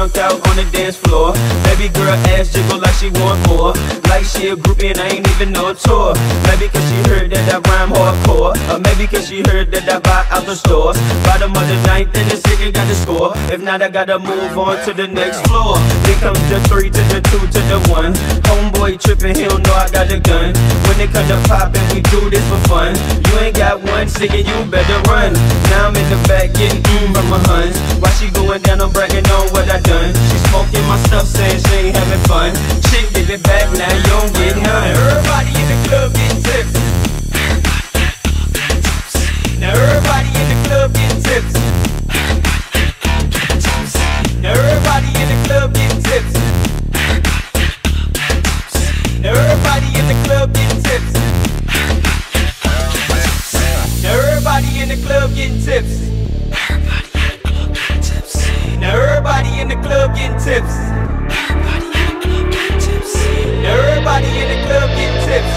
drunk out on the dance floor. Baby girl ass jiggle like she want more. Like she a groupie and I ain't even know a tour. Maybe cause she heard that I rhyme hardcore, or maybe cause she heard that I buy out the store. Bottom of the ninth and the second got the score. If not, I gotta move on to the next floor. Then comes the 3 to the 2 to the 1. Homeboy tripping, he don't know I got the gun. When it come to poppin', we do this for fun. You ain't got one singing, you better run. Now I'm in the back getting from my huns. While she going down, I'm bragging on what I done. She smoking my stuff, saying she ain't having fun. Chick, give it back, now you don't get none. Everybody in the club getting tips. Now everybody in the club getting tips. Now everybody in the club getting tips. Now everybody in the club getting tips. Now everybody in the club getting tips. Now everybody in the club getting tips. Now everybody in the club getting tips.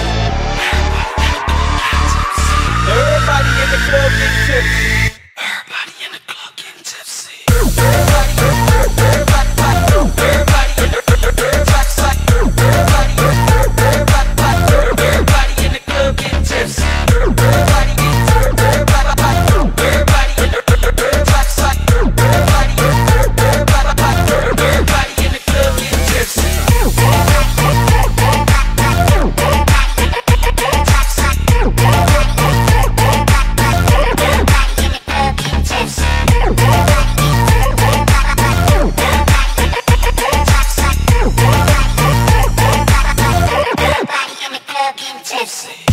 Now everybody in the club getting tips. Everybody in the club getting tipsy. Everybody in the club getting tipsy. Tipsy.